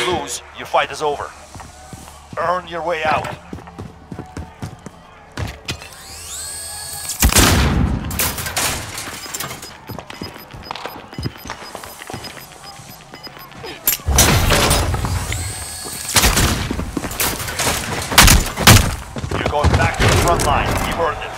lose, your fight is over. Earn your way out. You're going back to the front line. You've earned it.